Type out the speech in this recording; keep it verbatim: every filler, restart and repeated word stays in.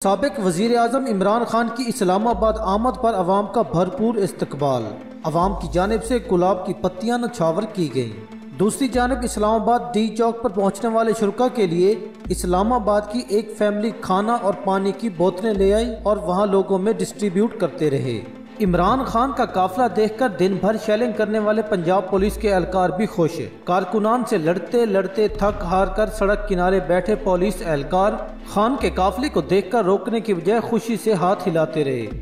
साबिक वजीर आज़म इमरान खान की इस्लामाबाद आमद पर अवाम का भरपूर इस्तकबाल। अवाम की जानिब से गुलाब की पत्तियां नछावर की गयी। दूसरी जानिब इस्लामाबाद डी चौक पर पहुंचने वाले शुरका के लिए इस्लामाबाद की एक फैमिली खाना और पानी की बोतलें ले आई और वहां लोगों में डिस्ट्रीब्यूट करते रहे। इमरान खान का काफिला देखकर दिन भर शेलिंग करने वाले पंजाब पुलिस के एहलकार भी खुश। कारकुनान से लड़ते लड़ते थक हार कर सड़क किनारे बैठे पुलिस एहलकार खान के काफिले को देखकर रोकने की बजाय खुशी से हाथ हिलाते रहे।